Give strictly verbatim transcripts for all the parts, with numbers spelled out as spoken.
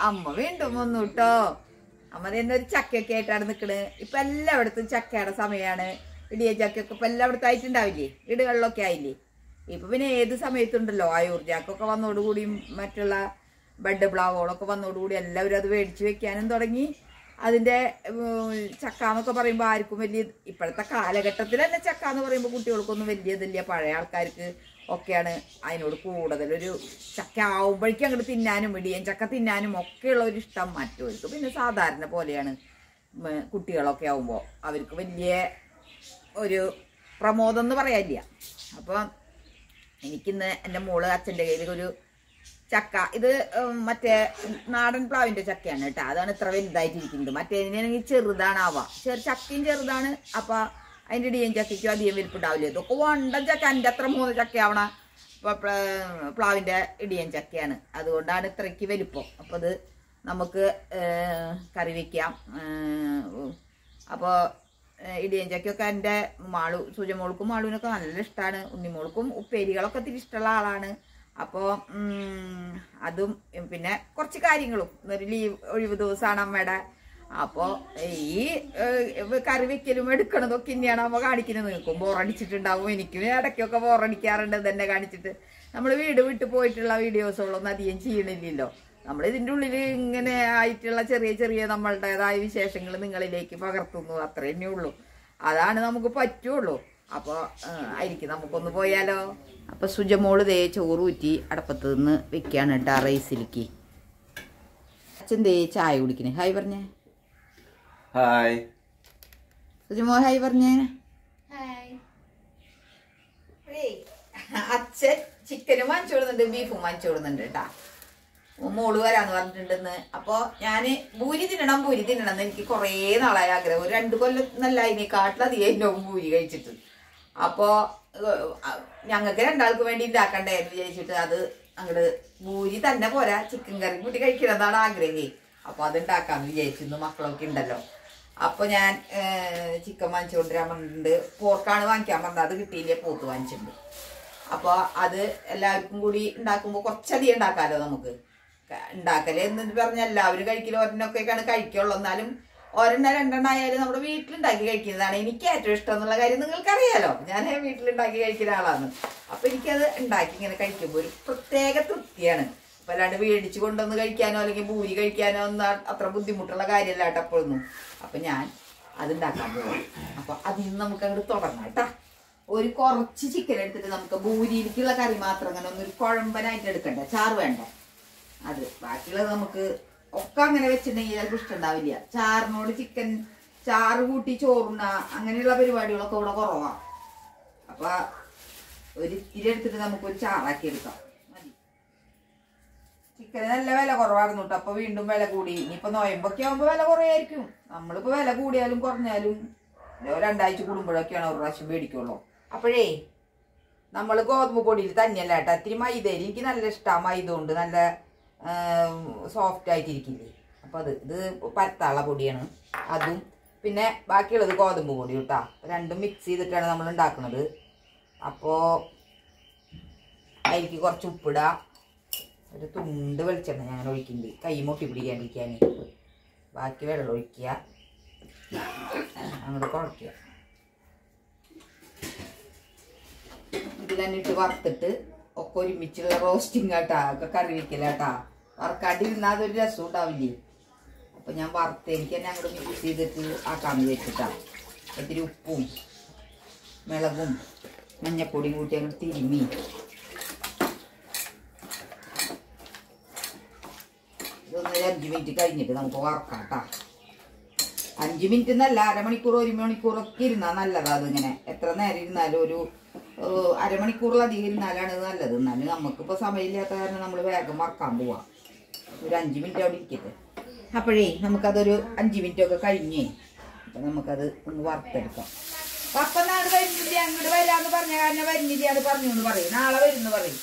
അമ്മ വീണ്ടും വന്നു കേട്ടോ. അമ്മ തന്നെ ഒരു ചക്കയൊക്കെ ആയിട്ടാണ് നിക്കണ്. ഇപ്പൊ എല്ലായിടത്തും ചക്കയുടെ സമയമാണ്. ഇടിയ ചക്കയൊക്കെ ഇപ്പൊ എല്ലായിടത്തും ആയിട്ടുണ്ടാവില്ലേ, വീടുകളിലൊക്കെ ആയില്ലേ. ഇപ്പൊ പിന്നെ ഏത് സമയത്തുണ്ടല്ലോ ആയൂർ ചക്കൊക്കെ വന്നോടുകൂടിയും മറ്റുള്ള ബഡ് പ്ലാവുകളൊക്കെ വന്നോടുകൂടി എല്ലാവരും അത് മേടിച്ച് വെക്കാനും തുടങ്ങി. അതിന്റെ ചക്ക എന്നൊക്കെ പറയുമ്പോൾ ആർക്കും വലിയ ഇപ്പോഴത്തെ കാലഘട്ടത്തിൽ തന്നെ ചക്ക എന്ന് പറയുമ്പോൾ കുട്ടികൾക്കൊന്നും വലിയതില്ല. പഴയ ആൾക്കാർക്ക് ഒക്കെയാണ് അതിനോട് കൂടുതലൊരു ചക്ക ആവുമ്പോഴേക്കും അങ്ങോട്ട് തിന്നാനും ഇടിയൻ ചക്ക തിന്നാനും ഒക്കെയുള്ള ഒരു ഇഷ്ടം. മറ്റവർക്ക് പിന്നെ സാധാരണ പോലെയാണ്. കുട്ടികളൊക്കെ ആവുമ്പോൾ അവർക്ക് വലിയ ഒരു പ്രമോദം എന്ന് പറയാനില്ല. അപ്പോൾ എനിക്കിന്ന് എൻ്റെ മോള് അച്ഛൻ്റെ കയ്യിൽ ഒരു ചക്ക, ഇത് മറ്റേ നാടൻ പ്ലാവിൻ്റെ ചക്കയാണ് കേട്ടോ. അതാണ് ഇത്ര വലുതായിട്ടിരിക്കുന്നത്. മറ്റേതിനാണെങ്കിൽ ചെറുതാണാവാ. ചെറു ചക്കയും ചെറുതാണ്. അപ്പം അതിൻ്റെ ഇടിയൻ ചക്കയ്ക്കും അധികം വലിപ്പുണ്ടാവില്ല. ഇതൊക്കെ വണ്ടൻ ചക്ക, എൻ്റെ അത്ര മൂന്ന് ചക്കയാവണ പ്ലാവിൻ്റെ ഇടിയൻ ചക്കയാണ്. അതുകൊണ്ടാണ് ഇത്രയ്ക്ക് വലിപ്പം. അപ്പോൾ അത് നമുക്ക് കറി വയ്ക്കാം. അപ്പോൾ ഇടിയൻ ചക്കയൊക്കെ എൻ്റെ മാളു സുജമോൾക്കും മാളുവിനൊക്കെ നല്ല ഇഷ്ടമാണ്. ഉണ്ണിമോൾക്കും ഉപ്പേരികളൊക്കെ ഇത്തിരി ഇഷ്ടമുള്ള ആളാണ്. അപ്പോൾ അതും പിന്നെ കുറച്ച് കാര്യങ്ങളും ഒരു ലീവ് ഒഴിവ് ദിവസമാണ് അമ്മയുടെ. അപ്പോൾ ഈ കറി വെക്കലും എടുക്കണതൊക്കെ ഇനിയാണ് അമ്മ കാണിക്കുന്നത്. നിൽക്കും ബോറടിച്ചിട്ടുണ്ടാവും. എനിക്കും ഇടയ്ക്കൊക്കെ ബോറടിക്കാറുണ്ട് തന്നെ കാണിച്ചിട്ട്. നമ്മൾ വീട് വിട്ട് പോയിട്ടുള്ള വീഡിയോസുകളൊന്നും അധികം ചെയ്യണില്ലല്ലോ. നമ്മൾ ഇതിൻ്റെ ഉള്ളിൽ ഇങ്ങനെ ആയിട്ടുള്ള ചെറിയ ചെറിയ നമ്മളുടേതായ വിശേഷങ്ങൾ നിങ്ങളിലേക്ക് പകർത്തുന്നു, അത്ര തന്നെ ഉള്ളൂ. അതാണ് നമുക്ക് പറ്റുള്ളൂ. അപ്പോൾ ആയിരിക്കും നമുക്കൊന്ന് പോയാലോ. അപ്പോൾ സുജമോള് ദേ ചോറ് ഊറ്റി അടപ്പത്ത് നിന്ന് വെക്കുകയാണ് കേട്ടോ റൈസിലേക്ക്. അച്ഛൻ ദേ ചായ കുടിക്കണേ. ഹായ് പറഞ്ഞേ. ഹായ് സുജമോ ഹായ് പറഞ്ഞേ. അച്ഛൻ ചിക്കനും വാങ്ങിച്ചു കൊടുക്കുന്നുണ്ട്, ബീഫും വാങ്ങിച്ചു കൊടുക്കുന്നുണ്ട് കേട്ടാ. മോള് വരാന്ന് പറഞ്ഞിട്ടുണ്ടെന്ന്. അപ്പോൾ ഞാൻ ഭൂരി തിന്നണം ഭൂരി തിന്നണം എന്ന് എനിക്ക് കുറേ നാളായ ആഗ്രഹം. ഒരു രണ്ട് കൊല്ലം നല്ല അതിനെക്കാട്ടിലധികം എന്നോവും ഭൂരി കഴിച്ചിട്ട്. അപ്പോൾ ഞങ്ങൾക്ക് രണ്ടാൾക്ക് വേണ്ടി ഉണ്ടാക്കണ്ടായിരുന്നു വിചാരിച്ചിട്ട് അത് അങ്ങോട്ട് ഭൂരി തന്നെ പോരാ, ചിക്കൻ കറി കൂട്ടി കഴിക്കണമെന്നാണ് ആഗ്രഹേ. അപ്പോൾ അത് ഉണ്ടാക്കാമെന്ന് വിചാരിച്ചിരുന്നു. മക്കളൊക്കെ ഉണ്ടല്ലോ. അപ്പോൾ ഞാൻ ചിക്കൻ വാങ്ങിച്ചു കൊണ്ടുവരാൻ പറഞ്ഞിട്ടുണ്ട്. പോർക്കാണ് വാങ്ങിക്കാൻ പറഞ്ഞത്, അത് കിട്ടിയില്ലേ, പോത്ത് വാങ്ങിച്ചിട്ടുണ്ട്. അപ്പോൾ അത് എല്ലാവർക്കും കൂടി ഉണ്ടാക്കുമ്പോൾ കുറച്ചധികം ഉണ്ടാക്കാമല്ലോ നമുക്ക്. ഉണ്ടാക്കല് എന്ന് പറഞ്ഞാൽ എല്ലാവരും കഴിക്കലും ഒരെണ്ണൊക്കെയാണ് കഴിക്കുള്ളൂ. എന്നാലും ഒരെണ്ണ രണ്ടെണ്ണ ആയാലും നമ്മുടെ വീട്ടിലുണ്ടാക്കി കഴിക്കുന്നതാണ് എനിക്ക് ഏറ്റവും ഇഷ്ടം എന്നുള്ള കാര്യം നിങ്ങൾക്കറിയാലോ. ഞാൻ വീട്ടിലുണ്ടാക്കി കഴിക്കുന്ന ആളാണ്. അപ്പൊ എനിക്കത് ഉണ്ടാക്കി ഇങ്ങനെ കഴിക്കുമ്പോൾ ഒരു പ്രത്യേക തൃപ്തിയാണ്. അപ്പൊ അല്ലാണ്ട് മേടിച്ചു കൊണ്ടുവന്ന് കഴിക്കാനോ അല്ലെങ്കിൽ ഭൂരി കഴിക്കാനോ ഒന്നും അത്ര ബുദ്ധിമുട്ടുള്ള കാര്യമല്ല കേട്ടോ അപ്പോഴൊന്നും. അപ്പൊ ഞാൻ അതുണ്ടാക്കാൻ പോകും. അപ്പൊ അതിൽ നിന്ന് നമുക്ക് അങ്ങോട്ട് തുടങ്ങാം കേട്ടാ. ഒരു കുറച്ച് ചിക്കൻ എടുത്തിട്ട് നമുക്ക് ഭൂരിയിലേക്കുള്ള കറി മാത്രം അങ്ങനെ ഒന്നൊരു കുഴമ്പനായിട്ട് എടുക്കണ്ട, ചാറ് വേണ്ട. അത് ബാക്കിയുള്ളത് നമുക്ക് ഒക്കെ അങ്ങനെ വെച്ചിട്ടുണ്ടെങ്കിൽ ചിലപ്പോൾ ഇഷ്ടമുണ്ടാവില്ല. ചാറിനോട് ചിക്കൻ ചാറ് കൂട്ടി ചോറുണ്ണ അങ്ങനെയുള്ള പരിപാടികളൊക്കെ ഇവിടെ കുറവാണ്. അപ്പൊ ഒരു ഇത്തിരി എടുത്തിട്ട് നമുക്കൊരു ചാറാക്കി എടുക്കാം. മതി. ചിക്കന് നല്ല വില കുറവായിരുന്നു കേട്ടോ. അപ്പൊ വീണ്ടും വില കൂടി. ഇനിയിപ്പോ നോയമ്പൊക്കെ ആകുമ്പോ വില കുറയായിരിക്കും. നമ്മളിപ്പോ വില കൂടിയാലും കുറഞ്ഞാലും രണ്ടാഴ്ച കൂടുമ്പോഴൊക്കെയാണ് ഒരു പ്രാവശ്യം മേടിക്കുള്ളൂ. അപ്പോഴേ നമ്മൾ ഗോതമ്പ് പൊടിയിൽ തന്നെയല്ല കേട്ടോ, ഇത്തിരി മൈദയിൽ എനിക്ക് നല്ല ഇഷ്ടമാണ്. മൈദ കൊണ്ട് നല്ല സോഫ്റ്റ് ആയിട്ടിരിക്കില്ലേ. അപ്പോൾ അത് ഇത് പരത്താള പൊടിയാണ്. അതും പിന്നെ ബാക്കിയുള്ളത് ഗോതമ്പ് പൊടി കേട്ടോ. രണ്ടും മിക്സ് ചെയ്തിട്ടാണ് നമ്മൾ ഉണ്ടാക്കുന്നത്. അപ്പോൾ അതിലേക്ക് കുറച്ച് ഉപ്പിടുക, ഒരു തുണ്ട് വെളിച്ചെണ്ണ ഞാൻ ഒഴിക്കുന്നുണ്ട് കൈ മുട്ടി പിടിക്കാണ്ടിരിക്കാൻ. ബാക്കി വെള്ളം ഒഴിക്കുക, അങ്ങോട്ട് കുഴയ്ക്കുക. ഇത് തന്നെ ഇട്ട് വറുത്തിട്ട് ഒക്കെ ഒരുമിച്ചുള്ള റോസ്റ്റിംഗ് കേട്ടാ, ഒക്കെ കറി വെക്കലാട്ടാ. വറുക്കാണ്ടിരുന്നാൽ അതൊരു രസം ഉണ്ടാവില്ലേ. അപ്പം ഞാൻ വറുത്ത് എനിക്ക് തന്നെ അങ്ങോട്ട് മിക്സ് ചെയ്തിട്ട് ആക്കാമെന്ന് വെച്ചിട്ടാ. ഒത്തിരി ഉപ്പും മുളകും മഞ്ഞപ്പൊടിയും കൂട്ടി അങ്ങോട്ട് തിരുമ്മി ഇതൊന്നൊരു അഞ്ച് മിനിറ്റ് കഴിഞ്ഞിട്ട് നമുക്ക് വറക്കാം കേട്ടാ. അഞ്ച് മിനിറ്റ് എന്നല്ല, അരമണിക്കൂർ ഒരു മണിക്കൂറൊക്കെ ഇരുന്നാൽ നല്ലതാണ്. അതിങ്ങനെ എത്ര നേരം ഇരുന്നാലും ഒരു അരമണിക്കൂറിലധികം ഇരുന്നാലാണ് നല്ലത്. എന്നാലും നമുക്കിപ്പോൾ സമയമില്ലാത്ത കാരണം നമ്മൾ വേഗം വറക്കാൻ പോവാം. ഒരു അഞ്ച് മിനിറ്റ് അവിടെ ഇരിക്കട്ടെ. അപ്പോഴേ നമുക്കതൊരു അഞ്ച് മിനിറ്റ് ഒക്കെ കഴിഞ്ഞേ അപ്പം നമുക്കത് ഒന്ന് വറുത്തെടുക്കാം. അപ്പം നാളെ വരുന്നില്ല, അങ്ങോട്ട് വരാമെന്ന് പറഞ്ഞ കാരണം വരുന്നില്ല അത് പറഞ്ഞു എന്ന് പറയും. നാളെ വരുമെന്ന് പറയും.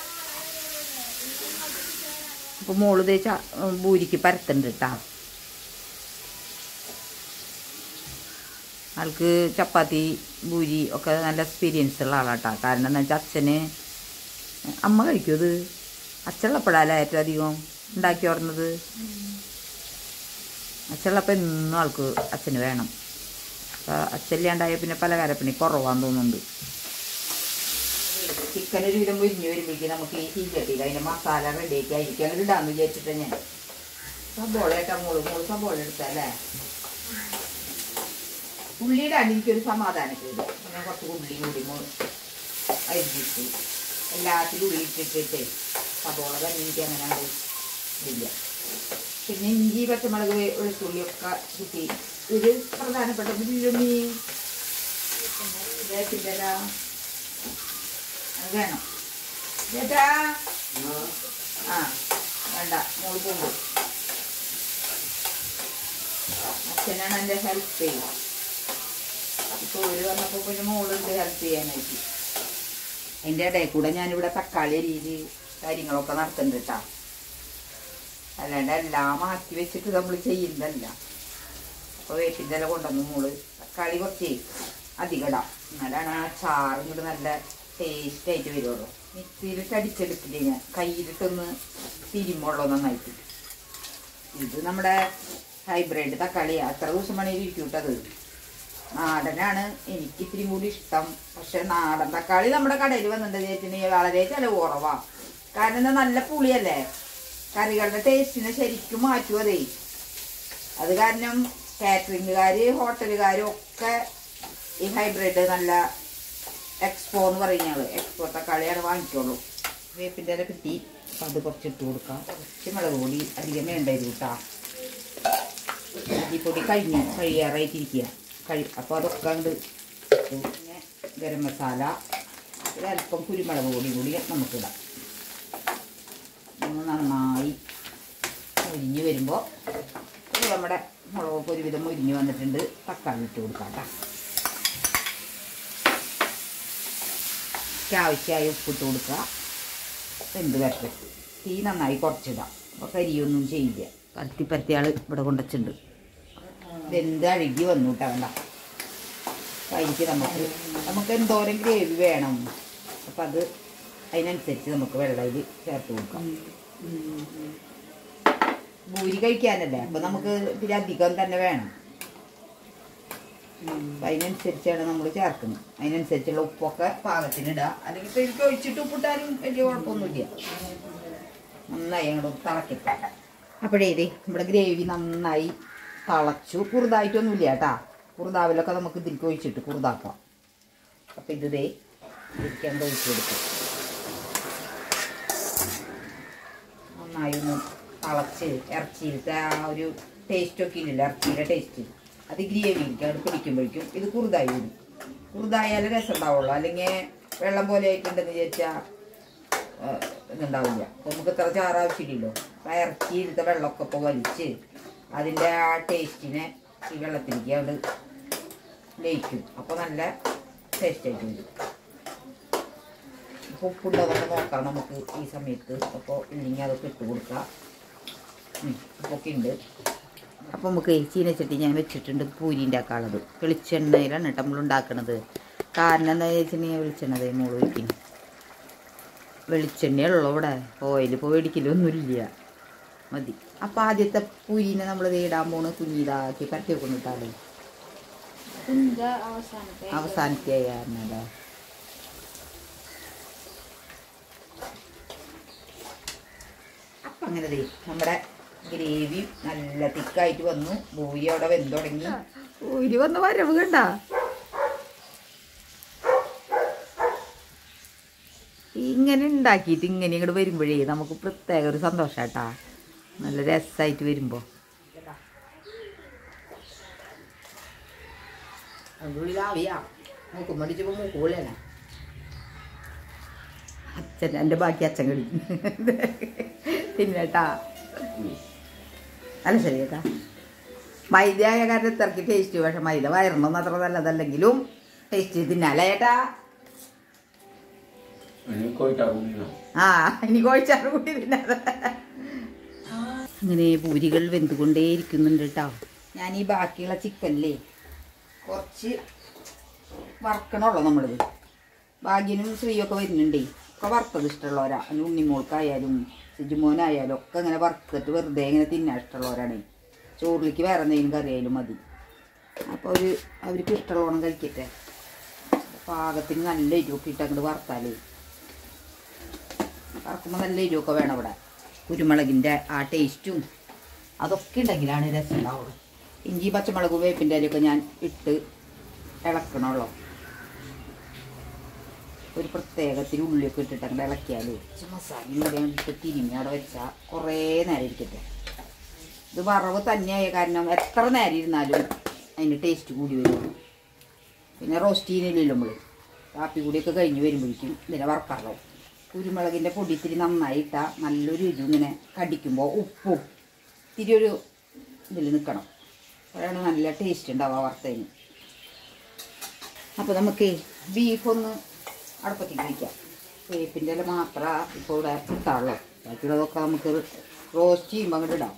അപ്പോൾ മോള് തേച്ച ഭൂരിക്ക് പരത്തുണ്ട് കേട്ടാ. ആൾക്ക് ചപ്പാത്തി ഭൂരി ഒക്കെ നല്ല എക്സ്പീരിയൻസ് ഉള്ള ആളാട്ടാ. കാരണം എന്താ വെച്ചാൽ അച്ഛന് അമ്മ കഴിക്കും. ഇത് അച്ഛനുള്ളപ്പോഴല്ല ഏറ്റവും അധികം ഉണ്ടാക്കി ഓർന്നത്. അച്ഛനുള്ളപ്പോൾ എന്നും ആൾക്ക് അച്ഛന് വേണം. അപ്പം അച്ഛനില്ലാണ്ടായ പിന്നെ പലഹാരപ്പണി കുറവാന്ന് തോന്നുന്നുണ്ട്. ചിക്കൻ ഒരു വിധം മുരിഞ്ഞ് വരുമ്പോഴേക്കും നമുക്ക് ഈ ചീച്ചട്ടിയിൽ അതിൻ്റെ മസാല റെഡിയാക്കി ആയിരിക്കും അങ്ങനെ ഇടാന്ന് വിചാരിച്ചിട്ട് ഞാൻ സബോള ഏട്ടാ മോള് മോള് സബോള എടുത്തല്ലേ. ഉള്ളിയിടാൻ എനിക്കൊരു സമാധാനക്കേട്. ഞാൻ കുറച്ച് ഉള്ളി കൂടി മോള് അരിഞ്ഞിട്ട് എല്ലാത്തിലും ഉള്ളി ഇട്ടിട്ട് സബോള തന്നെ എനിക്ക് അങ്ങനെ ഇല്ല. പിന്നെ ഇഞ്ചി പച്ചമുളക് വെളുത്തുള്ളിയൊക്കെ കിട്ടി. ഒരു പ്രധാനപ്പെട്ട ബില്ലുണ്ണി ചേട്ടാ അത് വേണം ചേട്ടാ. ആ വേണ്ട മോള് പോകുമ്പോൾ അച്ഛനാണ് എൻ്റെ ഹെൽപ്പ് ചെയ്യുക. ഇപ്പോൾ ഒരു വന്നപ്പോൾ പിന്നെ മോളുണ്ട് ഹെൽപ്പ് ചെയ്യാനായിട്ട്. അതിൻ്റെ ഇടയിൽ കൂടെ ഞാനിവിടെ തക്കാളി അരിയിൽ കാര്യങ്ങളൊക്കെ നടത്തുന്നുണ്ട് കേട്ടോ. അല്ലാണ്ട് എല്ലാം മാറ്റി വെച്ചിട്ട് നമ്മൾ ചെയ്യുന്നതല്ല. അപ്പോൾ വേപ്പിൻ്റെ ഇല കൊണ്ടുവന്ന് മോള് തക്കാളി കുറച്ച് അധികം ഇടാം, എന്നാലാണ് ആ ചാറ് ഇങ്ങോട്ട് നല്ല ടേസ്റ്റായിട്ട് വരുള്ളൂ. മിക്സിയിലിട്ട് അടിച്ചെടുക്കില്ലേ ഞാൻ, കയ്യിലിട്ടൊന്ന് തിരുമുള്ളൂ നന്നായിട്ട്. ഇത് നമ്മുടെ ഹൈബ്രിഡ് തക്കാളിയാണ്. അത്ര ദിവസം വേണമെങ്കിൽ ഇരിക്കൂട്ടത്. നാടനാണ് എനിക്ക് ഇത്തിരി കൂടി ഇഷ്ടം. പക്ഷെ നാടൻ തക്കാളി നമ്മുടെ കടയിൽ വന്നിട്ടുണ്ട് ചേച്ചിട്ടുണ്ടെങ്കിൽ വളരെ ചിലവ് കുറവാണ്. കാരണം എന്താ, നല്ല പുളിയല്ലേ, കറികളുടെ ടേസ്റ്റിനെ ശരിക്കും മാറ്റും അതേ. അത് കാരണം കാറ്ററിംഗുകാർ ഹോട്ടലുകാരും ഒക്കെ ഈ ഹൈബ്രിഡ് നല്ല എക്സ്പോ എന്ന് പറയുന്നത് എക്സ്പോ തക്കാളിയാണ് വാങ്ങിക്കുള്ളൂ. വേപ്പിൻ്റെ ഇല കിട്ടി, അപ്പം അത് കുറച്ചിട്ട് കൊടുക്കാം. കുറച്ച് മുളക് പൊടി അധികം വേണ്ടായിരുന്നു കേട്ടോ. മല്ലിപ്പൊടി കഴിഞ്ഞ് കഴിയാറായിട്ടിരിക്കുക കഴി അപ്പോൾ അതൊക്കെ അങ്ങോട്ട്. പിന്നെ ഗരം മസാല, ഒരല്പം കുരുമുളക് പൊടി കൂടി നമുക്കിടാം. നന്നായി മുരിഞ്ഞ് വരുമ്പോൾ നമ്മുടെ മുളകൊക്കെ ഒരുവിധം മുരിഞ്ഞ് വന്നിട്ടുണ്ട്. തക്കാളി ഇട്ട് കൊടുക്കാം കേട്ടോ. ആവശ്യമായി ഉപ്പിട്ട് കൊടുക്കുക. എന്ത് വരട്ടെ, തീ നന്നായി കുറച്ചിടാം. അപ്പോൾ കരിയൊന്നും ചെയ്യില്ല. പരത്തി പരത്തിയാൾ ഇവിടെ കൊണ്ടുവച്ചിട്ടുണ്ട്. ഇതെന്ത് അഴുകി വന്നു കേട്ടോ. വേണ്ട അതിലേക്ക് നമുക്ക് നമുക്ക് എന്തോരം ഗ്രേവി വേണം, അപ്പം അത് അതിനനുസരിച്ച് നമുക്ക് വെള്ളയിൽ ചേർത്ത് കൊടുക്കാം. ഭൂരി കഴിക്കാനല്ലേ, അപ്പം നമുക്ക് ഇത്തിരി അധികം തന്നെ വേണം. അപ്പം അതിനനുസരിച്ചാണ് നമ്മൾ ചേർക്കുന്നത്. അതിനനുസരിച്ചുള്ള ഉപ്പൊക്കെ പാകത്തിനിടുക. അല്ലെങ്കിൽ ഇപ്പോൾ എനിക്ക് ഒഴിച്ചിട്ട് ഉപ്പിട്ടാലും വലിയ കുഴപ്പമൊന്നുമില്ല. നന്നായി അങ്ങോട്ട് തിളക്കിട്ട് അപ്പോഴേ ഇത് നമ്മുടെ ഗ്രേവി നന്നായി തിളച്ചു. കുറുതായിട്ടൊന്നുമില്ല കേട്ടാ. കുറുതാവിലൊക്കെ നമുക്ക് ഇതിലേക്ക് ഒഴിച്ചിട്ട് കുറുതാക്കാം. അപ്പം ഇത് ദേ ഇതിരിക്കാൻ ഒഴിച്ചു കൊടുക്കും. നന്നായി ഒന്ന് തിളച്ച് ഇറച്ചിയിലത്തെ ആ ഒരു ടേസ്റ്റൊക്കെ ഇല്ലല്ലോ, ഇറച്ചിയുടെ ടേസ്റ്റ് അത് ഗ്രേവിക്ക് അവിടെ പിടിക്കുമ്പോഴേക്കും ഇത് കുറുതായി വരും. കുറുതായാലും രസം ഉണ്ടാവുള്ളൂ. അല്ലെങ്കിൽ വെള്ളം പോലെ ആയിട്ടുണ്ടെന്ന് വിചാരിച്ചാൽ ഇതുണ്ടാവില്ല. നമുക്ക് ഇത്ര ചാറ് ആവശ്യമില്ലല്ലോ. അപ്പം ഇറച്ചിയിലത്തെ വെള്ളമൊക്കെ ഇപ്പോൾ വലിച്ച് അതിൻ്റെ ആ ടേസ്റ്റിനെ ഈ വെള്ളത്തിലേക്ക് അവിടെ ലയിക്കും. അപ്പോൾ നല്ല ടേസ്റ്റായിട്ട് വരും. അപ്പോൾ ഉപ്പുണ്ടോന്നൊക്കെ നോക്കാം നമുക്ക് ഈ സമയത്ത്. അപ്പോൾ ഇല്ലെങ്കിൽ അതൊക്കെ ഇട്ട് കൊടുക്കാം. ഉപ്പൊക്കെ ഉണ്ട്. അപ്പോൾ നമുക്ക് ചീനച്ചട്ടി ഞാൻ വെച്ചിട്ടുണ്ട് പൂരിൻ്റെ ആക്കാനുള്ളത്. വെളിച്ചെണ്ണയിലാണ് കേട്ടോ നമ്മൾ ഉണ്ടാക്കണത്. കാരണം എന്താ വെച്ചിട്ടുണ്ടെങ്കിൽ വെളിച്ചെണ്ണ മോള് വയ്ക്കും. വെളിച്ചെണ്ണയുള്ളൂ ഇവിടെ, ഓയിൽ ഇപ്പോൾ മേടിക്കലൊന്നുമില്ല, മതി. അപ്പം ആദ്യത്തെ പൂരിനെ നമ്മൾ ഇടാൻ പോണ് കുഞ്ഞിതാക്കി പരത്തി വെക്കൊണ്ടിട്ടാണ് അവസാനത്തെ കാരണല്ലേ. അപ്പം അങ്ങനെ നമ്മുടെ ഗ്രേവി നല്ല തിക്കായിട്ട് വന്നു. പൂരി അവിടെ വെന്ത് തുടങ്ങി. പൂരി വന്ന് വരവ് കണ്ട. ഇങ്ങനെ ഉണ്ടാക്കിയിട്ട് ഇങ്ങനെ ഇങ്ങോട്ട് വരുമ്പോഴേ നമുക്ക് പ്രത്യേക ഒരു സന്തോഷം കേട്ടാ. നല്ല രസമായിട്ട് വരുമ്പോൾ അതുള്ളിലാവിയാ മൂക്കും മടിച്ചപ്പോൾ മൂക്ക് പൊള്ളിയല്ല. അച്ഛൻ എൻ്റെ ബാക്കി അച്ഛൻ കളി തിന്നേട്ടാ. അല്ല ശരി കേട്ടാ. മൈദ ആയ കാരണം ഇത്രയ്ക്ക് ടേസ്റ്റ്. പക്ഷെ മൈദ വയറണമെന്ന് അത്ര നല്ലതല്ലെങ്കിലും ടേസ്റ്റ് തിന്നാലേ ചേട്ടാ. ആ ഇനി കോഴിച്ചാറ് കൂട്ടി തിന്നാതെ. അങ്ങനെ പൂരികൾ വെന്തുകൊണ്ടേയിരിക്കുന്നുണ്ട് കേട്ടോ. ഞാൻ ഈ ബാക്കിയുള്ള ചിക്കനിലേ കുറച്ച് വറക്കണമല്ലോ നമ്മളിത്. ഭാഗ്യനും ശ്രീയൊക്കെ വരുന്നുണ്ടേ. ഒക്കെ വറുത്തത് ഇഷ്ടമുള്ളവരാ. അതിന് ഉണ്ണിമോൾക്കായാലും സിജുമോനായാലും ഒക്കെ ഇങ്ങനെ വറുത്തിട്ട് വെറുതെ ഇങ്ങനെ തിന്നാൻ ഇഷ്ടമുള്ളവരാണ്. ചോറിലേക്ക് വേറെ എന്തെങ്കിലും കറിയായാലും മതി. അപ്പോൾ അവർ അവർക്ക് ഇഷ്ടമുള്ളവണ്ണം കഴിക്കട്ടെ. പാകത്തിന് നല്ല എരിവൊക്കെ ഇട്ട് അങ്ങോട്ട് വറുത്താലേ വറുക്കുമ്പോൾ നല്ല എരിവൊക്കെ വേണം. ഇവിടെ കുരുമുളകിൻ്റെ ആ ടേസ്റ്റും അതൊക്കെ ഉണ്ടെങ്കിലാണ് രസം ഉണ്ടാവുള്ളൂ. ഇഞ്ചി പച്ചമുളകും വേപ്പിൻ്റെ ഇലയൊക്കെ ഞാൻ ഇട്ട് ഇളക്കണമല്ലോ. ഒരു പ്രത്യേകത്തിൽ ഉള്ളിയൊക്കെ ഇട്ടിട്ട് അങ്ങനെ ഇളക്കിയാൽ മസാലയും കൂടെ ഇട്ട് തിരിഞ്ഞ് അവിടെ വെച്ചാൽ കുറേ നേരം ഇരിക്കട്ടെ. ഇത് വറവ് തന്നെയായ കാരണം എത്ര നേരം ഇരുന്നാലും അതിൻ്റെ ടേസ്റ്റ് കൂടി വരും. പിന്നെ റോസ്റ്റ് ചെയ്യുന്നില്ലല്ലോ നമ്മൾ. കാപ്പി കൂടിയൊക്കെ കഴിഞ്ഞ് വരുമ്പോഴേക്കും ഇതിനെ വറക്കാറോ. കുരുമുളകിൻ്റെ പൊടി ഇത്തിരി നന്നായി ഇട്ടാൽ നല്ലൊരു ഇത് ഇങ്ങനെ കടിക്കുമ്പോൾ ഉപ്പും ഇത്തിരി ഒരു ഇതിൽ നിൽക്കണം. അപ്പോഴാണ് നല്ല ടേസ്റ്റ് ഉണ്ടാവുക വറുത്തതിന്. അപ്പോൾ നമുക്ക് ബീഫൊന്ന് അടുപ്പത്തേക്ക് വയ്ക്കാം. വേപ്പിൻ്റെ ഇല മാത്രമേ ഇപ്പോൾ ഇവിടെ ഇട്ടാറുള്ളൂ. ബാക്കിയുള്ളതൊക്കെ നമുക്ക് റോസ്റ്റ് ചെയ്യുമ്പോൾ അങ്ങോട്ട് ഇടാം.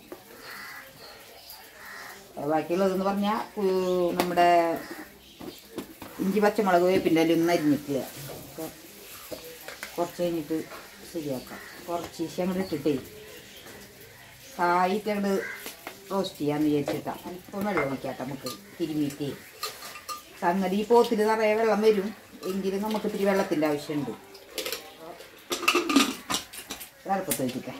ബാക്കിയുള്ളതെന്ന് പറഞ്ഞാൽ നമ്മുടെ ഇഞ്ചി പച്ചമുളക് വേപ്പിൻ്റെ ഇല ഒന്നും അരിഞ്ഞിട്ടില്ല. കുറച്ച് കഴിഞ്ഞിട്ട് ശരിയാക്കാം. കുറച്ച് ശേഷം അങ്ങോട്ട് ഇട്ടിട്ടേ കായിട്ട് അങ്ങോട്ട് റോസ്റ്റ് ചെയ്യാമെന്ന് വിചാരിച്ചിട്ടാണ്. അല്പം വെള്ളം ഒഴിക്കാട്ടെ നമുക്ക് തിരുമ്മിയിട്ട്. സംഗതി പോത്തിൽ നിറയെ വെള്ളം വരും, എങ്കിലും നമുക്ക് ഇത്തിരി വെള്ളത്തിൻ്റെ ആവശ്യമുണ്ട്. അടുപ്പത്ത് വയ്ക്കാം.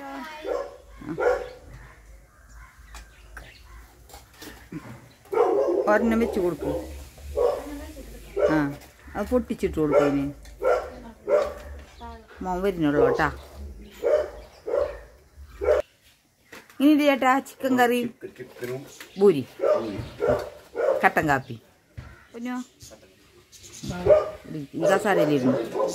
ഒരെണ്ണം വെച്ച് കൊടുക്കും. ആ അത് പൊട്ടിച്ചിട്ട് കൊടുക്കും. മോൻ വരുന്നുള്ളൂ കേട്ടാ. ഇനി ചേട്ടാ ചിക്കൻ കറി പൂരി കട്ടൻ കാപ്പി പൊന്നോ ഈ കസാരയിലിരുന്നു.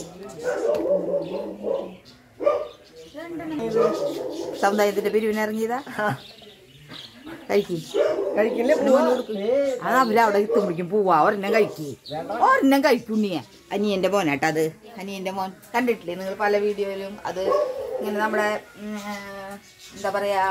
സമുദായത്തിന്റെ പിരിവിനിറങ്ങിയതാ. കഴിക്കി കഴിക്കില്ല. അത് അവരവിടെ എത്തുമ്പോഴേക്കും പോവാ. ഒരെണ്ണം കഴിക്കി ഒരെണ്ണം കഴിക്കുണ്ണിയ. അനിയന്റെ മോനാട്ടാ അത്. അനിയന്റെ മോൻ കണ്ടിട്ടില്ലേ നിങ്ങൾ പല വീഡിയോയിലും. അത് ഇങ്ങനെ നമ്മുടെ എന്താ പറയാ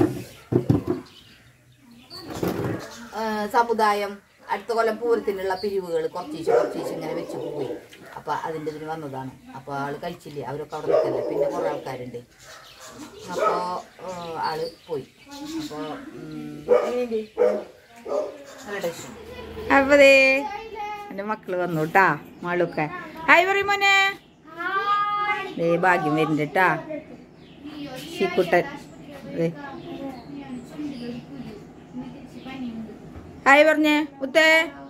സമുദായം അടുത്ത കൊല്ലം പൂരത്തിനുള്ള പിരിവുകൾ കുറച്ചീശ് കുറച്ചീശ് ഇങ്ങനെ വെച്ച് പോയി. അപ്പൊ അതിൻ്റെ ഇതിന് വന്നതാണ്. അപ്പൊ ആള് കഴിച്ചില്ലേ. അവരൊക്കെ അവിടെ നിൽക്കല്ലേ. പിന്നെ കുറെ ആൾക്കാരുണ്ട്. അപ്പോ ആള് പോയി. അപ്പൊ അപ്പതേ എൻ്റെ മക്കള് വന്നു കേട്ടാ. മാളൊക്കെ ഹായ് പറയും മോനെ. ദേ ഭാഗ്യം വരുന്നുണ്ട് കേട്ടാ. ശിക്കുട്ടൻ ഹായ് പറഞ്ഞേ മുത്തേ.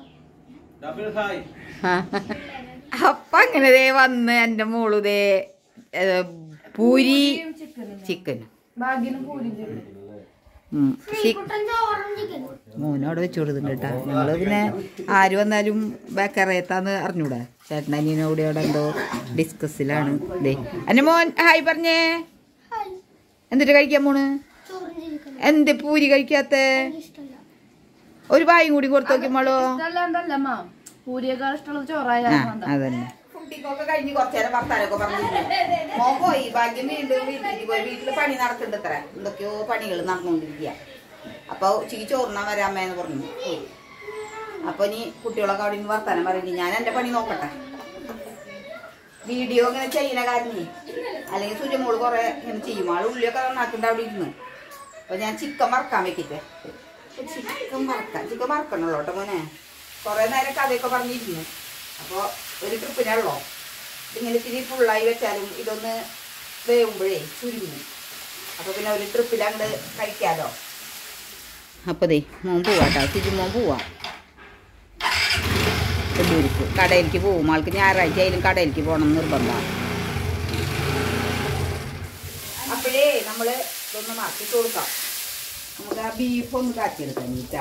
അപ്പൊ അങ്ങനെ ദേ വന്ന് എൻ്റെ മോള് ദേ പൂരി ചിക്കനും മോനോടെ വെച്ചു കൊടുക്കുന്നുണ്ട് കേട്ടാ. ഞങ്ങള് പിന്നെ ആര് വന്നാലും ബേക്കറിയത്താന്ന് അറിഞ്ഞൂടാ. ചേട്ടനീനോട് അവിടെ എന്തോ ഡിസ്കസിലാണ്. ദേ എന്റെ മോൻ ഹായ് പറഞ്ഞേ. എന്നിട്ട് കഴിക്കാൻ പോണ്. എന്ത് പൂരി കഴിക്കാത്ത? ഒരു വായും കൂടി കൊടുത്തു നോക്കിയമ്മളോ. അതന്നെ കുട്ടിക്കൊക്കെ കഴിഞ്ഞ് കുറച്ചേരം വർത്താനൊക്കെ പറഞ്ഞു മോൻ പോയി. ഭാഗ്യം വീണ്ടും വീട്ടിലേക്ക് പോയി. വീട്ടില് പണി നടക്കുന്നുണ്ട്. ഇത്ര എന്തൊക്കെയോ പണികൾ നടന്നുകൊണ്ടിരിക്കുക. അപ്പൊ ഉച്ചയ്ക്ക് ചോറിനാൻ വരാമേന്ന് പറഞ്ഞു പോയി. അപ്പൊ ഇനി കുട്ടികളൊക്കെ അവിടെ നിന്ന് വർത്താനം പറയുന്നു. ഞാൻ എന്റെ പണി നോക്കട്ടെ. വീഡിയോ ഇങ്ങനെ ചെയ്യുന്ന കാരണേ. അല്ലെങ്കിൽ സുജമോള് കുറെ ഇങ്ങനെ ചെയ്യും. ആള് ഉള്ളിയൊക്കെ നന്നാക്കുന്നുണ്ട് അവിടെ ഇരുന്ന്. അപ്പൊ ഞാൻ ചിക്കൻ വറക്കാൻ വെക്കിട്ടെ. ചിക്കൻ വറക്കാം. ചിക്കൻ വറക്കണല്ലോ കേട്ടോ മോനെ. കുറെ നേരം കഥയൊക്കെ പറഞ്ഞിരുന്നു. അപ്പോൾ ഒരു ട്രിപ്പിനുള്ളോ ഇങ്ങനെ ഇത്തിരി ഫുള്ളായി വെച്ചാലും ഇതൊന്ന് വേവുമ്പോഴേ ചുരുങ്ങി. അപ്പോൾ പിന്നെ ഒരു ട്രിപ്പിൽ അങ്ങോട്ട് കഴിക്കാമല്ലോ. അപ്പോൾ ദേ മോൻ പോവാട്ടോ. തിരി മോൻ പോവാം കൊല്ലൂരിക്ക്. കടയിലേക്ക് പോവും. ആൾക്ക് ഞായറാഴ്ച ആയാലും കടയിലേക്ക് പോകണം നിർബന്ധമാണ്. അപ്പോഴേ നമ്മൾ ഇതൊന്ന് മാറ്റിട്ട് കൊടുക്കാം. നമുക്ക് ആ ബീഫൊന്ന് കാച്ചിയെടുക്കാൻ വേണ്ടിയിട്ടാ.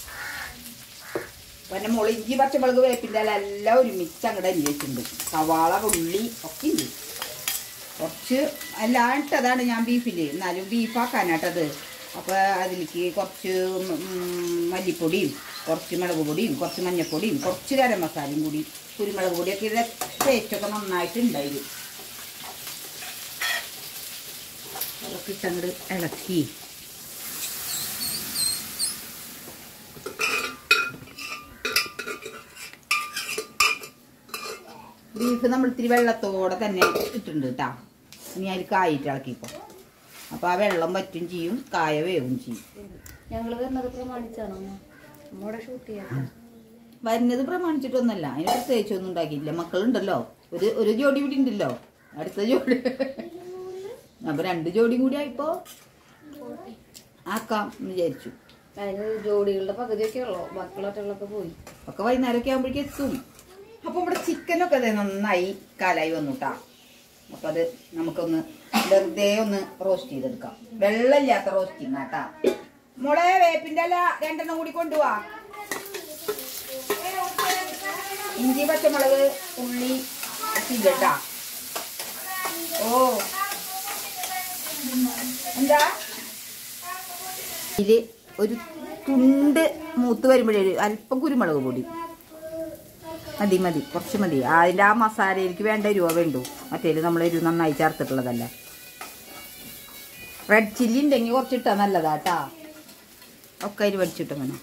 പിന്നെ മുളക് ഇഞ്ചി പച്ചമുളക് വേപ്പിൻ്റെ എല്ലാം ഒരുമിച്ച് അങ്ങോട്ട് അരി വെച്ചിട്ടുണ്ട്. സവാള ഉള്ളി ഒക്കെ ഉണ്ട്. കുറച്ച് എല്ലാം ഇട്ടതാണ് ഞാൻ ബീഫിൽ. എന്നാലും ബീഫാക്കാനാട്ടത്. അപ്പോൾ അതിലേക്ക് കുറച്ച് മല്ലിപ്പൊടിയും കുറച്ച് മുളക് പൊടിയും കുറച്ച് മഞ്ഞൾപ്പൊടിയും കുറച്ച് ഗരം മസാലയും കൂടി കുരുമുളക് പൊടിയൊക്കെ ഇതിൻ്റെ ടേസ്റ്റൊക്കെ നന്നായിട്ടുണ്ടായിരുന്നു. അതൊക്കെ ഇട്ടങ്ങോട്ട് ഇളക്കി ബീഫ് നമ്മൾ ഇത്തിരി വെള്ളത്തോടെ തന്നെ ഇട്ടിട്ടുണ്ട് കേട്ടോ. ഇനി അതിൽ കായിട്ട് ഇളക്കിപ്പോൾ അപ്പോൾ ആ വെള്ളം വറ്റും ചെയ്യും, കായ വേവും ചെയ്യും. ഞങ്ങൾ വരുന്നത് പ്രമാണിച്ചാണോ നമ്മുടെ ഷൂട്ട് ചെയ്യാൻ? വരുന്നത് പ്രമാണിച്ചിട്ടൊന്നല്ല, അതിന് പ്രത്യേകിച്ചൊന്നും ഉണ്ടാക്കിയില്ല. മക്കളുണ്ടല്ലോ, ഒരു ഒരു ജോഡി കൂടി ഉണ്ടല്ലോ, അടുത്ത ജോഡി. അപ്പോൾ രണ്ട് ജോഡിയും കൂടി ആയിപ്പോൾ ആക്കാം എന്ന് വിചാരിച്ചു. അതിന് ജോഡികളുടെ പകുതിയൊക്കെ ഉള്ളോ, ബാക്കിയുള്ളൊക്കെ പോയി. ഒക്കെ വൈകുന്നേരമൊക്കെ ആകുമ്പോഴേക്കും എത്തും. അപ്പോൾ ഇവിടെ ചിക്കനൊക്കെ അതെ നന്നായി കാലായി വന്നു കേട്ടാ. അപ്പം അത് നമുക്കൊന്ന് വെറുതെ ഒന്ന് റോസ്റ്റ് ചെയ്തെടുക്കാം. വെള്ളമില്ലാത്ത റോസ്റ്റിങ് കേട്ടാ. മുളെ വേപ്പിൻ്റെ അല്ല രണ്ടെണ്ണം കൂടി കൊണ്ടുപോവാ. ഇഞ്ചി പച്ചമുളക് ഉള്ളി ഇട്ടാ. ഓ എന്താ ഇത് ഒരു തുണ്ട് മൂത്ത് വരുമ്പോഴേ അല്പം കുരുമുളക് പൊടി മതി മതി കുറച്ച് മതി. അതിൻ്റെ ആ മസാലയിലേക്ക് വേണ്ട എരിവ വേണ്ടു. മറ്റേല് നമ്മൾ എരിവ് നന്നായി ചേർത്തിട്ടുള്ളതല്ല. റെഡ് ചില്ലി ഉണ്ടെങ്കിൽ കുറച്ചിട്ടാ നല്ലതാട്ടാ. ഒക്കെ അരി പഠിച്ചിട്ടങ്ങനെ.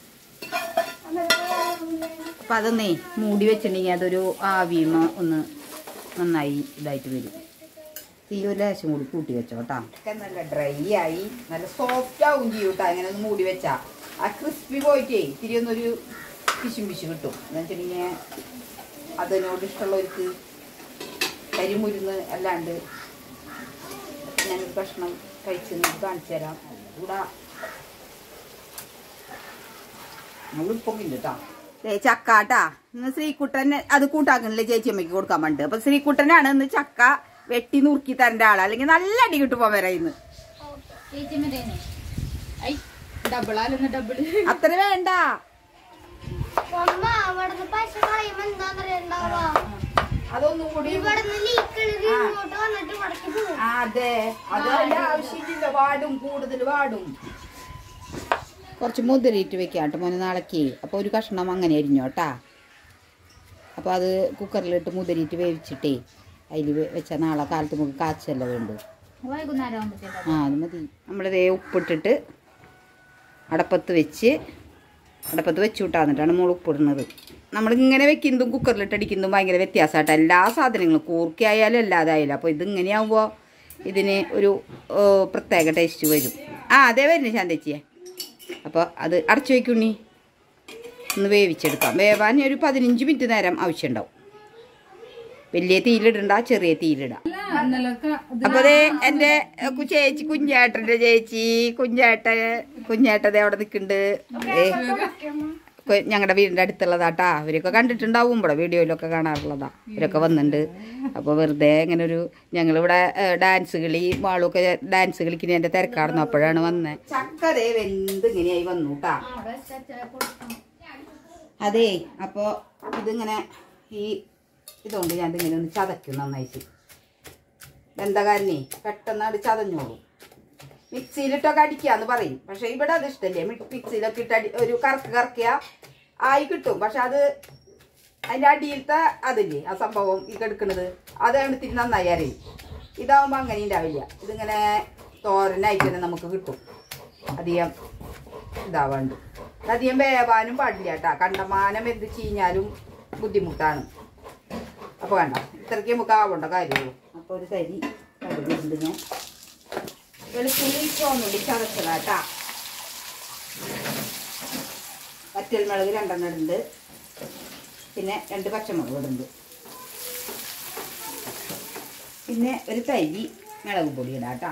അപ്പം അതൊന്നേ മൂടി വെച്ചിട്ടുണ്ടെങ്കിൽ അതൊരു ആവിയുമ ഒന്ന് നന്നായി ഇതായിട്ട് വരും. തീ ഒരു ലേശം കൂടി കൂട്ടി വെച്ചോട്ടാ. ഒക്കെ നല്ല ഡ്രൈ ആയി നല്ല സോഫ്റ്റ് ആവും ചെയ്യും കേട്ടോ. അങ്ങനെ ഒന്ന് മൂടി വെച്ചാൽ ആ ക്രിസ്പി പോയിട്ടേ ഇത്തിരി ഒന്നൊരു പിശും പിശു കിട്ടും. എന്ന് വെച്ചിട്ടുണ്ടെങ്കിൽ അതിനോട് ഇഷ്ടമുള്ളവർക്ക് കരിമുരുന്ന് അല്ലാണ്ട് ഞാനൊരു ഭക്ഷണം കഴിച്ച് നിങ്ങൾക്ക് കാണിച്ചു തരാം. കൂടാ നമ്മളിപ്പൊങ്ങില്ല കേട്ടോ. ചക്കാട്ടാ ഇന്ന് ശ്രീകുട്ടൻ അത് കൂട്ടാക്കുന്നില്ലേ ചേച്ചിയമ്മയ്ക്ക് കൊടുക്കാൻ വേണ്ടി. അപ്പൊ ശ്രീകുട്ടനാണ് ഇന്ന് ചക്ക വെട്ടി നുറുക്കി തരേണ്ട ആള്, അല്ലെങ്കിൽ നല്ല അടി കിട്ടുമ്പോ വരെ ഇന്ന്. അത്ര വേണ്ട. അതൊന്നും കൂടി അതെ അതിന്റെ ആവശ്യമില്ല. വാടും, കൂടുതൽ വാടും. കുറച്ച് മുതിരിയിട്ട് വെക്കാട്ടോ മോനെ നാളേക്ക്. അപ്പോൾ ഒരു കഷ്ണം അങ്ങനെ അരിഞ്ഞോട്ടാ. അപ്പോൾ അത് കുക്കറിലിട്ട് മുതിരിയിട്ട് വേവിച്ചിട്ടേ അതിൽ വെച്ചാൽ നാളെ കാലത്ത് നമുക്ക് കാച്ചല്ല വേണ്ടു. വൈകുന്നേരം ആ അത് മതി. നമ്മളിതേ ഉപ്പിട്ടിട്ട് അടപ്പത്ത് വെച്ച് അടപ്പത്ത് വെച്ച് വിട്ടാന്നിട്ടാണ് നമ്മൾ ഉപ്പിടുന്നത്. നമ്മളിങ്ങനെ വെക്കുന്നതും കുക്കറിലിട്ട് അടിക്കുന്നതും ഭയങ്കര വ്യത്യാസമായിട്ട് എല്ലാ സാധനങ്ങളും കൂർക്കയായാലും അല്ലാതായാലും. അപ്പോൾ ഇതിങ്ങനെയാകുമ്പോൾ ഇതിന് ഒരു പ്രത്യേക ടേസ്റ്റ് വരും. ആ അതേ വരുന്നു ശാന്തേച്ചിയെ. അപ്പോൾ അത് അടച്ചു വയ്ക്കുണ്ണി, ഒന്ന് വേവിച്ചെടുക്കാം. വേവാൻ ഒരു പതിനഞ്ച് മിനിറ്റ് നേരം ആവശ്യമുണ്ടാവും. വലിയ തീയിലിടണ്ട, ചെറിയ തീയിലിടാം. അപ്പൊ അതെ എൻ്റെ ചേച്ചി കുഞ്ഞേട്ടൻ്റെ ചേച്ചി കുഞ്ഞേട്ട കുഞ്ഞേട്ടതെ അവിടെ നിൽക്കുന്നുണ്ട്. ഞങ്ങളുടെ വീടിൻ്റെ അടുത്തുള്ളതാട്ടാ. അവരൊക്കെ കണ്ടിട്ടുണ്ടാവും, ഇവിടെ വീഡിയോയിലൊക്കെ കാണാറുള്ളതാ. ഇവരൊക്കെ വന്നിട്ടുണ്ട്. അപ്പോൾ വെറുതെ ഇങ്ങനെ ഒരു ഞങ്ങളിവിടെ ഡാൻസ് കളി വാളുമൊക്കെ ഡാൻസ് കളിക്കുന്നതിൻ്റെ തിരക്കാടുന്നു. അപ്പോഴാണ് വന്നത്. ചക്കതേ വെന്ത് ഇങ്ങനെയായി വന്നു കേട്ടാ. അതെ അപ്പോൾ ഇതിങ്ങനെ ഈ ഇതുകൊണ്ട് ഞാൻ ഇങ്ങനെ ഒന്ന് ചതയ്ക്കും നന്നായിട്ട്. എന്താ കാരണേ പെട്ടെന്ന് അത് ചതഞ്ഞോളൂ. മിക്സിയിലിട്ടൊക്കെ അടിക്കാന്ന് പറയും, പക്ഷെ ഇവിടെ അത് ഇഷ്ടല്ലേ. മിക്സിയിലൊക്കെ ഇട്ട് അടി ഒരു കറക്ക് കറക്കിയ ആയി കിട്ടും. പക്ഷെ അത് അതിൻ്റെ അടിയിലത്തെ അതില്ലേ ആ സംഭവം ഈ കെടുക്കുന്നത് അതാണ് ഇത്തിരി നന്നായി അറിയും. ഇതാവുമ്പോൾ അങ്ങനെ ഉണ്ടാവില്ല. ഇതിങ്ങനെ തോരനായിട്ട് തന്നെ നമുക്ക് കിട്ടും. അധികം ഇതാവാണ്ട് അധികം വേവാനും പാടില്ല കേട്ടാ. കണ്ടമാനം എന്ത് ചീഞ്ഞാലും ബുദ്ധിമുട്ടാണ്. അപ്പോൾ വേണ്ട, ഇത്രയ്ക്ക് നമുക്ക് ആവേണ്ട കാര്യമുള്ളൂ. അപ്പോൾ ഒരു തരി കടുകുണ്ട്. ഞാൻ വെളുത്തുള്ളി ചോന്നുള്ളി ചതച്ചതാട്ടാ. വറ്റൽമുളക് രണ്ടെണ്ണം ഇടുന്നുണ്ട്. പിന്നെ രണ്ട് പച്ചമുളക് ഇടുന്നുണ്ട്. പിന്നെ ഒരു തരി മുളക് പൊടി ഇടാട്ടാ.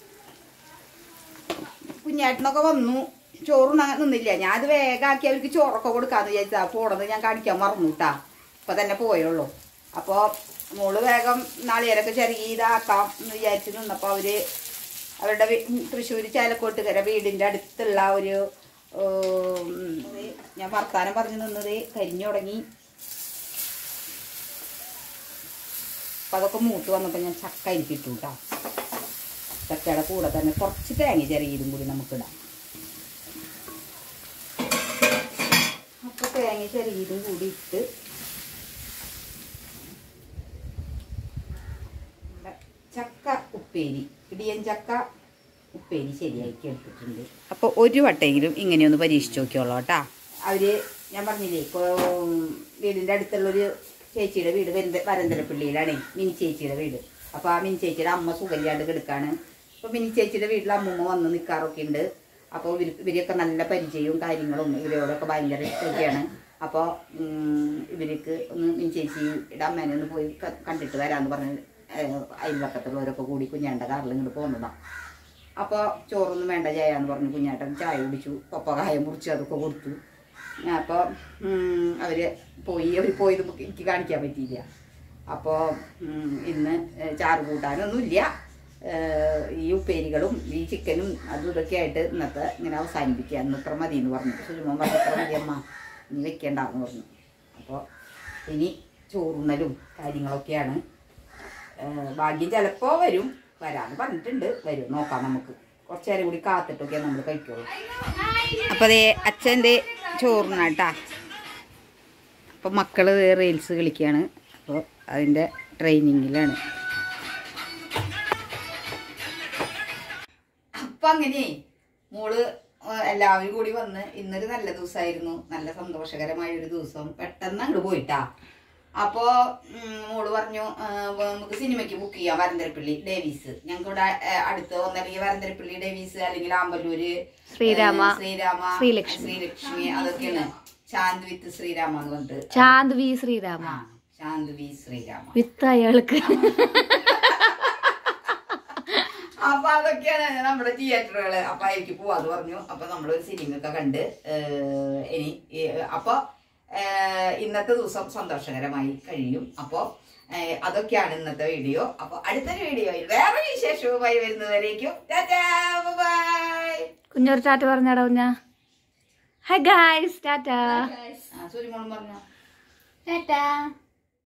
കുഞ്ഞേട്ടനൊക്കെ വന്നു. ചോറുണ്ണാൻ നിന്നില്ല. ഞാൻ അത് വേഗമാക്കി അവർക്ക് ചോറൊക്കെ കൊടുക്കാമെന്ന് വിചാരിച്ചാ. പോണത് ഞാൻ കാണിക്കാൻ മറന്നു കേട്ടാ. ഇപ്പം തന്നെ പോയുള്ളൂ. അപ്പോൾ മോള് വേഗം നാളികേരൊക്കെ ചെറിയ ഇതാക്കാം എന്ന് വിചാരിച്ച് നിന്നപ്പോൾ അവർ അവരുടെ തൃശ്ശൂർ ചാലക്കോട്ടുകര വീടിൻ്റെ അടുത്തുള്ള ഒരു ഞാൻ വർത്താനം പറഞ്ഞു നിന്നത് കരിഞ്ഞു തുടങ്ങി. അപ്പം അതൊക്കെ മൂത്ത് വന്നപ്പോൾ ഞാൻ ചക്ക അരിക്കിട്ടു കേട്ടോ. ചക്കയുടെ കൂടെ തന്നെ കുറച്ച് തേങ്ങ ചെറിയതും കൂടി നമുക്കിടാം. അപ്പോൾ തേങ്ങ ചെറിയതും കൂടി ഇട്ട് ചക്ക ഉപ്പേരി, ഇടിയൻ ചക്ക ഉപ്പേരി ശരിയാക്കി എടുത്തിട്ടുണ്ട്. അപ്പോൾ ഒരു വട്ടെങ്കിലും ഇങ്ങനെയൊന്ന് പരീക്ഷിച്ച് നോക്കിയോളൂ കേട്ടാ. അവർ ഞാൻ പറഞ്ഞില്ലേ ഇപ്പോൾ വീടിൻ്റെ അടുത്തുള്ളൊരു ചേച്ചിയുടെ വീട് വരന്ത വരന്തരപ്പള്ളിയിലാണ് മിനി ചേച്ചിയുടെ വീട്. അപ്പോൾ ആ മിനി ചേച്ചിയുടെ അമ്മ സുഖമില്ലാണ്ട് കിടക്കാണ്. അപ്പോൾ മിനി ചേച്ചിയുടെ വീട്ടിൽ അമ്മൂമ്മ വന്ന് നിൽക്കാറൊക്കെ ഉണ്ട്. അപ്പോൾ ഇവർ ഇവരെയൊക്കെ നല്ല പരിചയവും കാര്യങ്ങളും ഇവരോടൊക്കെ ഭയങ്കര ഇഷ്ടമൊക്കെയാണ്. അപ്പോൾ ഇവർക്ക് ഒന്ന് മിനി ചേച്ചിയുടെ അമ്മേനെ ഒന്ന് പോയി കണ്ടിട്ട് വരാമെന്ന് പറഞ്ഞ് അയൽവക്കത്തുള്ളവരൊക്കെ കൂടി കുഞ്ഞാണ്ട കാറിൽ ഇങ്ങോട്ട് പോകുന്നതാണ്. അപ്പോൾ ചോറൊന്നും വേണ്ട ചായ എന്ന് പറഞ്ഞു കുഞ്ഞാട്ടൻ ചായ കുടിച്ചു, പപ്പകായ മുറിച്ച് അതൊക്കെ കൊടുത്തു. അപ്പോൾ അവർ പോയി അവർ പോയത് എനിക്ക് കാണിക്കാൻ പറ്റിയില്ല. അപ്പോൾ ഇന്ന് ചാറ് കൂട്ടാനൊന്നുമില്ല, ഈ ഉപ്പേരികളും ഈ ചിക്കനും അതും ഇതൊക്കെ ആയിട്ട് ഇന്നത്തെ ഇങ്ങനെ അവസാനിപ്പിക്കുക. ഇന്ന് ഇത്ര മതി എന്ന് പറഞ്ഞു. സുരുമോൻ പറഞ്ഞു ഇത്ര മതി അമ്മ, ഇനി വെക്കേണ്ടെന്ന് പറഞ്ഞു. അപ്പോൾ ഇനി ചോറുണ്ണലും കാര്യങ്ങളൊക്കെയാണ്. ഭാഗ്യം ചിലപ്പോൾ വരും, വരാമെന്ന് പറഞ്ഞിട്ടുണ്ട്. വരും, നോക്കാം. നമുക്ക് കുറച്ച് നേരം കൂടി കാത്തിട്ടൊക്കെയാണ് നമ്മൾ കഴിക്കുള്ളൂ. അപ്പോൾ അതേ അച്ഛൻ്റെ ചോറുണ്ണാട്ടാ. അപ്പോൾ മക്കൾ റീൽസ് കളിക്കുകയാണ്. അപ്പോൾ അതിൻ്റെ ട്രെയിനിങ്ങിലാണ്. അപ്പം അങ്ങനെ മോള് എല്ലാവരും കൂടി വന്ന് ഇന്നൊരു നല്ല ദിവസമായിരുന്നു, നല്ല സന്തോഷകരമായ ഒരു ദിവസം. പെട്ടെന്ന് അങ്ങോട്ട് പോയിട്ടാ. അപ്പോ മോള് പറഞ്ഞു നമുക്ക് സിനിമയ്ക്ക് ബുക്ക് ചെയ്യാം വരന്തരപ്പള്ളി ഡേവീസ്. ഞങ്ങൾക്ക് ഇവിടെ അടുത്ത് ഒന്നല്ലെങ്കിൽ വരന്തരപ്പള്ളി ഡേവീസ് അല്ലെങ്കിൽ ആമ്പല്ലൂര് ശ്രീരാമ ശ്രീരാമ ശ്രീലക്ഷ്മി അതൊക്കെയാണ്. ചാന്ത് വിത്ത് ശ്രീരാമ എന്ന് പറഞ്ഞിട്ട് ചാന്ത് വി ശ്രീരാമ ചാന്ത് വി ശ്രീരാമ വിത്ത് അയാൾക്ക്. അപ്പൊ അതൊക്കെയാണ് നമ്മുടെ തിയേറ്ററുകള്. അപ്പൊ അതിലേക്ക് പോവാന്ന് പറഞ്ഞു. അപ്പൊ നമ്മളൊരു സിനിമയൊക്കെ കണ്ട് ഇനി അപ്പൊ ഇന്നത്തെ ദിവസം സന്തോഷകരമായി കഴിയും. അപ്പോൾ അതൊക്കെയാണ് ഇന്നത്തെ വീഡിയോ. അപ്പൊ അടുത്തൊരു വീഡിയോയിൽ വേറെ വിശേഷവുമായി വരുന്നവരേക്കും കുഞ്ഞൊരു ടാറ്റ പറഞ്ഞാടോ കുഞ്ഞ. High guys Tata. സൂര്യമോളും പറഞ്ഞോ ടാറ്റ.